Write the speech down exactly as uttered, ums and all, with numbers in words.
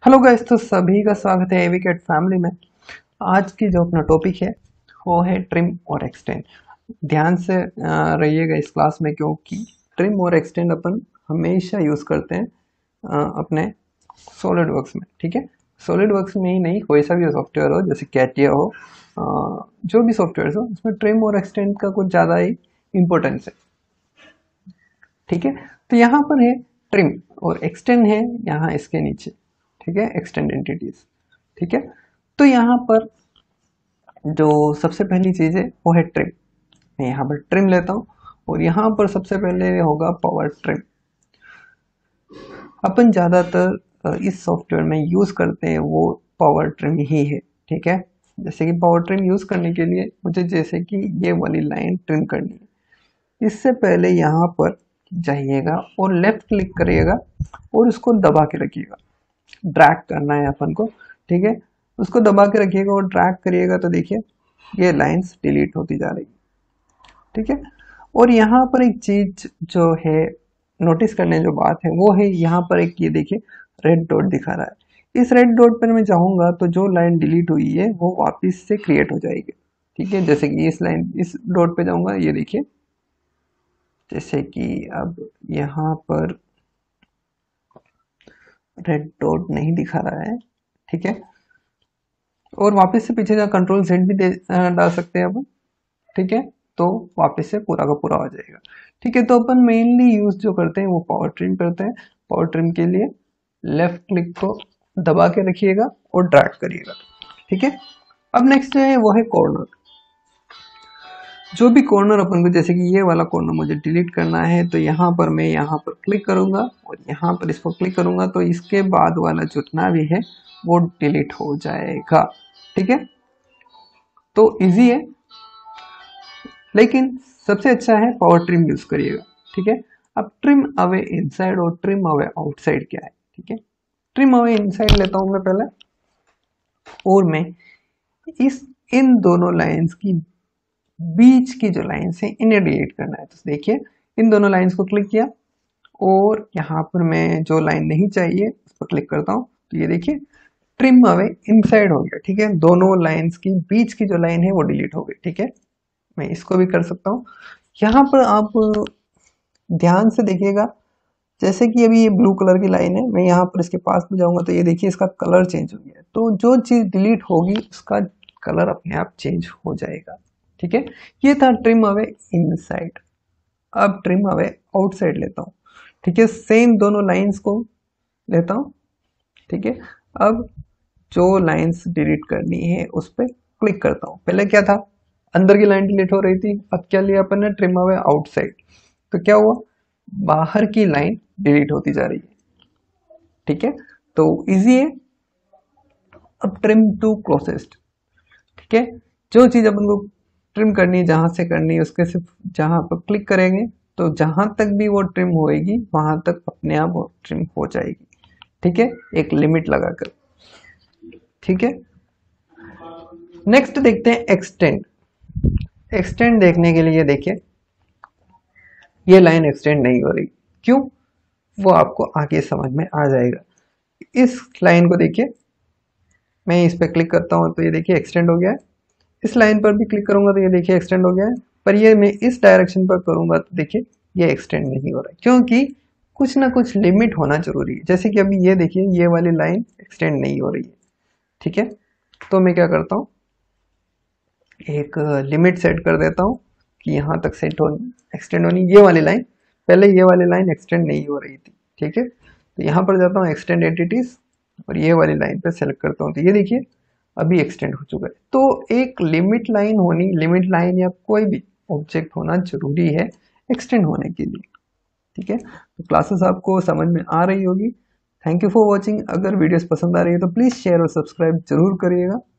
Hello guys, तो सभी का स्वागत है एविकेट फैमिली में। आज की जो अपना टॉपिक है वो है ट्रिम और एक्सटेंड। ध्यान से अ, रहिएगा इस क्लास में, क्योंकि ट्रिम और एक्सटेंड अपन हमेशा यूज़ करते हैं अ, अपने सॉलिड वर्क्स में। ठीक है, सॉलिड वर्क्स में ही नहीं, कोई सा भी सॉफ्टवेयर हो, जैसे कैटिया हो, अ, जो भी सॉफ्टवेयर हो, उसमें ट्रिम और एक्सटेंड का कुछ ज़्यादा ही इम्पोर्टेंस है। ठीक है, तो यहाँ पर है ट्रिम और एक्सटेंड है यहाँ इसके नीचे। ठीक है, एक्सटेंड एंटिटीज। ठीक है, तो यहाँ पर जो सबसे पहली चीज है वो है ट्रिम। मैं यहाँ पर ट्रिम लेता हूँ और यहाँ पर सबसे पहले होगा पावर ट्रिम। अपन ज्यादातर अ, इस सॉफ्टवेयर में यूज करते हैं वो पावर ट्रिम ही है। ठीक है, जैसे कि पावर ट्रिम यूज करने के लिए मुझे जैसे कि ये वाली लाइन ट्रिम करनी है, इससे पहले यहाँ पर जाइएगा और लेफ्ट क्लिक करिएगा और उसको दबा के रखिएगा। ड्रैग करना है अपन को। ठीक है, उसको दबा के रखिएगा और ड्रैग करिएगा तो देखिए ये लाइंस डिलीट होती जा रही। ठीक है, और यहाँ पर एक चीज जो है नोटिस करने जो बात है वो है, यहाँ पर एक ये देखिए रेड डॉट दिखा रहा है। इस रेड डॉट पर मैं चाहूंगा तो जो लाइन डिलीट हुई है वो वापस से क्रिएट हो जाएगी। ठीक है, जैसे कि इस लाइन इस डॉट पे जाऊंगा, ये देखिए जैसे कि अब यहाँ पर रेड डॉट नहीं दिखा रहा है। ठीक है, और वापस से पीछे जा कंट्रोल जेड भी दे डाल सकते हैं अपन। ठीक है, तो वापस से पूरा का पूरा हो जाएगा। ठीक है, तो अपन मेनली यूज जो करते हैं वो पावर ट्रिम करते हैं। पावर ट्रिम के लिए लेफ्ट क्लिक को दबा के रखिएगा और ड्रैग करिएगा। ठीक है, अब नेक्स्ट जो है वो है कॉर्नर। जो भी कॉर्नर अपन को, जैसे कि ये वाला कॉर्नर मुझे डिलीट करना है, तो यहाँ पर मैं यहाँ पर क्लिक करूंगा और यहाँ पर इसको क्लिक करूंगा तो इसके बाद वाला जितना भी है वो डिलीट हो जाएगा। ठीक है, तो इजी है, लेकिन सबसे अच्छा है पावर ट्रिम यूज करिएगा। ठीक है, अब ट्रिम अवे इनसाइड और ट्रिम अवे आउटसाइड क्या है। ठीक है, ट्रिम अवे इनसाइड लेता हूं मैं पहले, और मैं इस इन दोनों लाइंस की बीच की जो लाइंस है इन्हें डिलीट करना है। तो देखिए इन दोनों लाइंस को क्लिक किया और यहाँ पर मैं जो लाइन नहीं चाहिए उस पर क्लिक करता हूँ, तो ये देखिए ट्रिम अवे इनसाइड हो गया। ठीक है, दोनों लाइंस की बीच की जो लाइन है वो डिलीट हो गई। ठीक है, मैं इसको भी कर सकता हूँ। यहाँ पर आप ध्यान से देखिएगा, जैसे कि अभी ये ब्लू कलर की लाइन है, मैं यहाँ पर इसके पास में जाऊंगा तो ये देखिए इसका कलर चेंज हो गया है। तो जो चीज डिलीट होगी उसका कलर अपने आप चेंज हो जाएगा। ठीक है, ये था ट्रिम अवे इनसाइड। अब ट्रिम अवे आउटसाइड लेता हूँ। ठीक है, सेम दोनों लाइंस को लेता हूँ। ठीक है, अब जो लाइंस डिलीट करनी है उस पर क्लिक करता हूँ। पहले क्या था, अंदर की लाइन डिलीट हो रही थी, अब क्या लिया अपन ने, ट्रिम अवे आउटसाइड। तो क्या हुआ, बाहर की लाइन डिलीट होती जा रही है। ठीक है, तो इजी है। अब ट्रिम टू क्लोजेस्ट। ठीक है, जो चीज अपन को ट्रिम करनी है, जहां से करनी है, उसके सिर्फ जहां पर क्लिक करेंगे तो जहां तक भी वो ट्रिम होएगी वहां तक अपने आप वो ट्रिम हो जाएगी। ठीक है, एक लिमिट लगाकर। ठीक है, नेक्स्ट देखते हैं एक्सटेंड। एक्सटेंड देखने के लिए देखिए ये लाइन एक्सटेंड नहीं हो रही, क्यों, वो आपको आगे समझ में आ जाएगा। इस लाइन को देखिए, मैं इस पर क्लिक करता हूं तो ये देखिए एक्सटेंड हो गया है। इस लाइन पर भी क्लिक करूंगा तो ये देखिए एक्सटेंड हो गया है। पर ये मैं इस डायरेक्शन पर करूंगा तो देखिए ये एक्सटेंड नहीं हो रहा है, क्योंकि कुछ ना कुछ लिमिट होना जरूरी है। जैसे कि अभी ये देखिए ये वाली लाइन एक्सटेंड नहीं हो रही है। ठीक है, तो मैं क्या करता हूँ, एक लिमिट सेट कर देता हूँ कि यहाँ तक सेट होनी एक्सटेंड होनी ये वाली लाइन। पहले ये वाली लाइन एक्सटेंड नहीं हो रही थी। ठीक है, तो यहाँ पर जाता हूँ एक्सटेंड एंटिटीज और ये वाली लाइन पे सेलेक्ट करता हूँ, तो ये देखिए अभी एक्सटेंड हो चुका है। तो एक लिमिट लाइन होनी, लिमिट लाइन या कोई भी ऑब्जेक्ट होना जरूरी है एक्सटेंड होने के लिए। ठीक है, तो क्लासेस आपको समझ में आ रही होगी। Thank you for watching. अगर वीडियोस पसंद आ रही है तो प्लीज शेयर और सब्सक्राइब जरूर करिएगा।